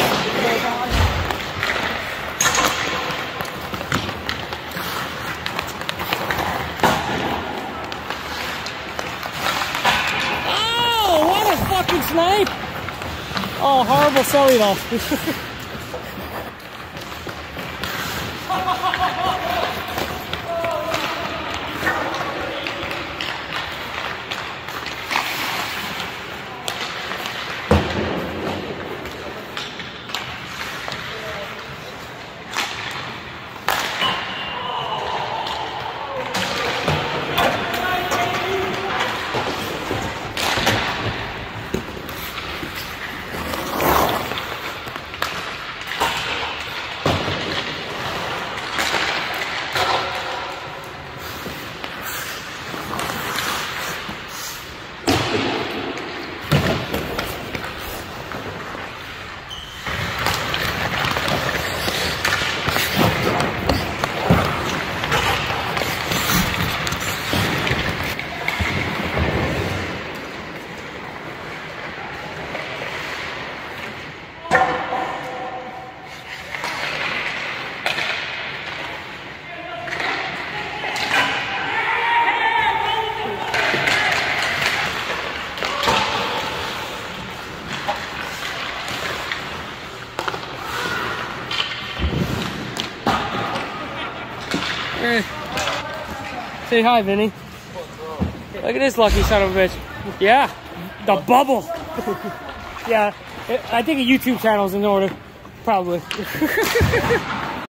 Oh, what a fucking snipe! Oh, horrible cellular. Say hi, Vinny. Look at this lucky son of a bitch. Yeah, the bubble. Yeah, I think a YouTube channel is in order, probably.